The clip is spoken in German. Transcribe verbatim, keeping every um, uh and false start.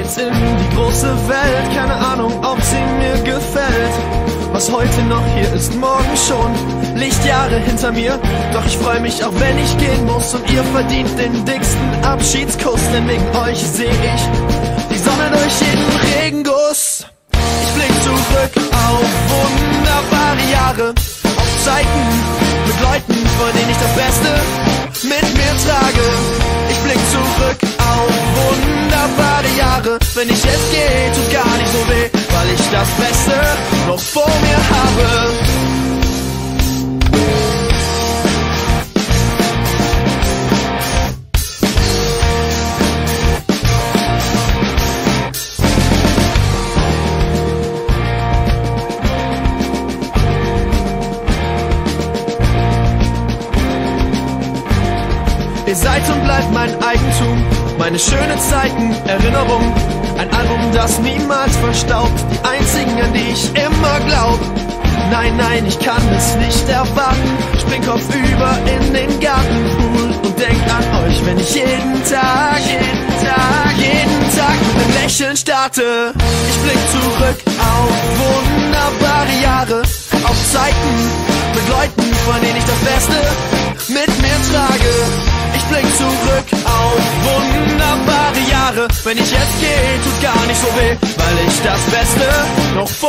geht's in die große Welt. Keine Ahnung, ob sie mir gefällt. Was heute noch hier ist, morgen schon Lichtjahre hinter mir. Doch ich freu mich, auch wenn ich gehen muss. Und ihr verdient den dicksten Abschiedskuss, denn wegen euch seh ich die Sonne durch jeden Regenguss. Ich blick zurück auf wunderbare Jahre, auf Zeiten mit Leuten, von denen ich das Beste mit mir trage. Ich blick zurück auf wunderbare Jahre. Wenn ich jetzt gehe, tut gar nicht so weh, weil ich das Beste noch vor mir habe. Ihr seid und bleibt mein Eigentum, meine schönen Zeiten, Erinnerung. Ein Album, das niemals verstaubt, die einzigen, an die ich immer glaub. Nein, nein, ich kann es nicht erwarten. Spring kopfüber in den Gartenpool und denk an euch, wenn ich jeden Tag, jeden Tag, jeden Tag mit einem Lächeln starte. Ich blick zurück auf wunderbare Jahre, auf Zeiten mit Leuten, von denen ich das Beste mit mir trage. Ich blick zurück auf wunderbare Jahre. Wenn ich jetzt gehe, tut gar nicht so weh, weil ich das Beste noch vor